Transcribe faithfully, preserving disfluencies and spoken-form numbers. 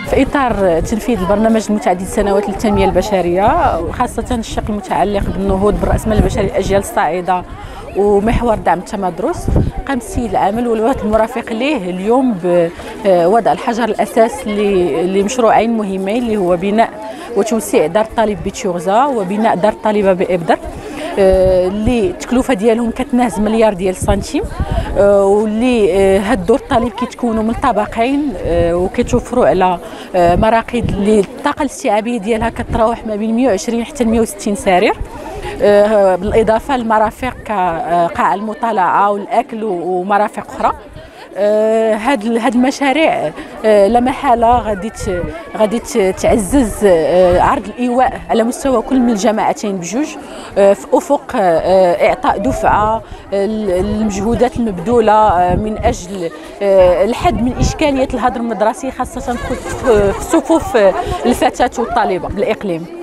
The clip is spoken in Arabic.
في إطار تنفيذ البرنامج المتعدد السنوات للتنمية البشرية، وخاصة الشق المتعلق بالنهوض بالرأسمال البشري للأجيال الصاعدة ومحور دعم التمدرس، قام السيد العامل والوفد المرافق ليه اليوم بوضع الحجر الأساس لمشروعين مهمين، اللي هو بناء وتوسيع دار الطالب بتشوغزا وبناء دار الطالبة بإبدر، اللي التكلفه ديالهم كتناهز مليار ديال السنتيم، واللي هاد دور الطالب كيتكونوا من طبقين وكيتوفروا على مراقد اللي الطاقه الاستيعابيه ديالها كتراوح ما بين مئة وعشرين حتى مئة وستين سرير، بالاضافه للمرافق كقاع المطالعه والاكل ومرافق اخرى. هاد هاد المشاريع لا محاله غادي غادي تعزز عرض الايواء على مستوى كل من الجماعتين بجوج، في افق اعطاء دفعه المجهودات المبذوله من اجل الحد من اشكاليه الهدر المدرسي، خاصه في صفوف الفتاه والطالبه بالاقليم.